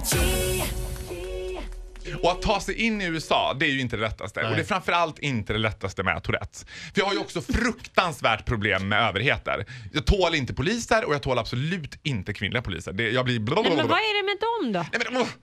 Och att ta sig in i USA, det är ju inte det lättaste. Nej. Och det är framförallt inte det lättaste med Tourettes. För jag har ju också fruktansvärt problem med överheter. Jag tål inte poliser och jag tål absolut inte kvinnliga poliser. Jag blir Nej, men vad är det med dem då?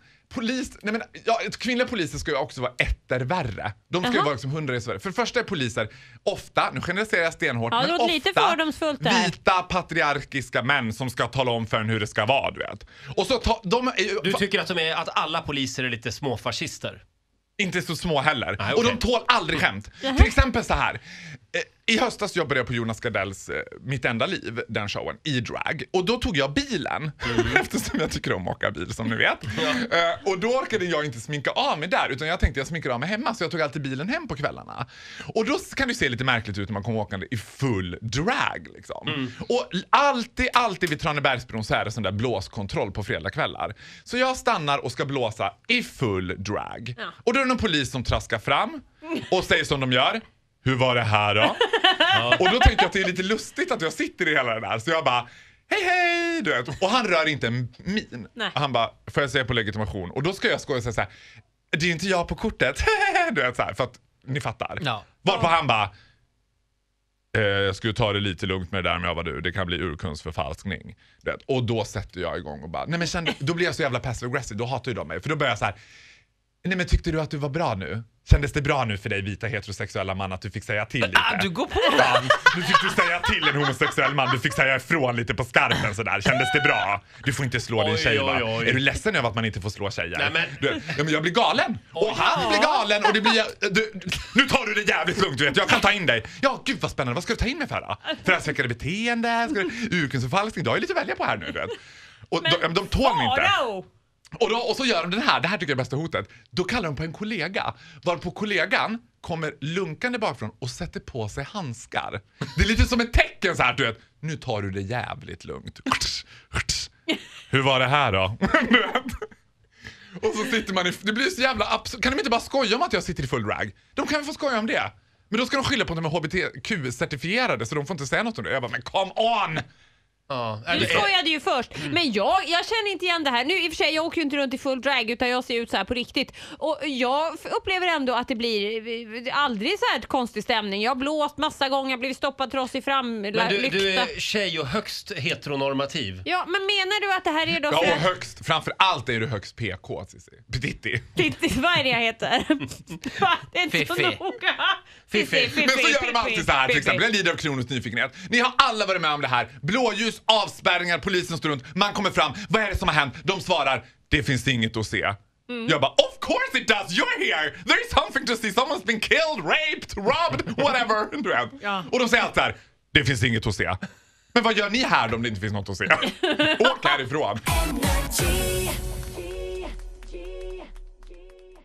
Kvinnliga poliser ska ju också vara värre. De ska ju vara liksom 100 värre. För det första är poliser ofta, nu generaliserar jag stenhårt, men ofta lite fördomsfullt där. Vita patriarkiska män som ska tala om för en hur det ska vara, du vet. Och så du tycker att alla poliser är lite småfascister? Inte så små heller. Nej, och de tål aldrig skämt. Till exempel så här. I höstas jobbade jag på Jonas Gardells Mitt enda liv, den showen, i drag. Och då tog jag bilen, eftersom jag tycker om att åka bil, som ni vet. Och då orkade jag inte sminka av mig där, utan jag tänkte jag sminkar av mig hemma. Så jag tog alltid bilen hem på kvällarna. Och då kan det se lite märkligt ut när man kommer åkande i full drag. Liksom. Och alltid vid Tranebergsbron så är det sån där blåskontroll på fredagskvällar. Så jag stannar och ska blåsa i full drag. Ja. Och då är det någon polis som traskar fram och säger som de gör. Hur var det här då? Och då tänkte jag att det är lite lustigt att jag sitter i hela det där. Så jag bara, hej, du vet. Och han rör inte en min. Nej. Han bara, får jag säga på legitimation? Och då ska jag skoja och säga så här, det är inte jag på kortet. Du vet så här, för att ni fattar. Ja. Varpå han bara, jag skulle ta det lite lugnt med det där med vad du. Det kan bli urkundsförfalskning. Du vet. Och då sätter jag igång och bara, nej men då blir jag så jävla passive aggressive. Då hatar ju de mig. För då börjar jag så här, nej men tyckte du att du var bra nu? Kändes det bra nu för dig, vita heterosexuella man, att du fick säga till lite? Du går på den! Du fick säga till en homosexuell man, du fick säga ifrån lite på skarpen sådär. Kändes det bra? Du får inte slå din tjej, va? Är du ledsen över att man inte får slå tjejer? Nej, men jag blir galen! Och han blir galen och det blir... nu tar du det jävligt lugnt, du vet. Jag kan ta in dig. Ja, gud vad spännande. Vad ska du ta in mig för då? Föräldrasväckade beteende? Urkundsförfalskning? Du har ju lite att välja på här nu, du vet. Och de tål mig inte. Och så gör de det här tycker jag är bästa hotet. Då kallar de på en kollega. Varpå kollegan kommer lunkande bakifrån och sätter på sig handskar. Det är lite som ett tecken så här, du vet. Nu tar du det jävligt lugnt. Hur var det här då? Och så sitter man det blir så jävla absurd. Kan de inte bara skoja om att jag sitter i full drag? De kan väl få skoja om det. Men då ska de skylla på att de är HBTQ-certifierade, så de får inte säga något om det. Jag bara, men come on! Du skojade ju först. Men jag känner inte igen det här. Nu i och för sig, jag åker ju inte runt i full drag, utan jag ser ut så här på riktigt. Och jag upplever ändå att det blir aldrig så här konstig stämning. Jag har blåst massa gånger, blivit stoppad trots i framlykta. Men du är tjej och högst heteronormativ. Ja, men menar du att det här är då... Ja, och högst, framför allt är du högst PK, Cissi. Titti, vad är det jag heter? Det är inte så noga. Fiffi. Men så gör de alltid så här, till exempel en lider av kronisk nyfikenhet. Ni har alla varit med om det här. Blåljus, avspärrningar, polisen står runt. Man kommer fram, vad är det som har hänt? De svarar, det finns inget att se. Jag bara, of course it does, you're here. There is something to see, someone's been killed, raped, robbed, whatever. Du vet. Ja. Och de säger alltid så här, det finns inget att se. Men vad gör ni här om det inte finns något att se? Åk härifrån.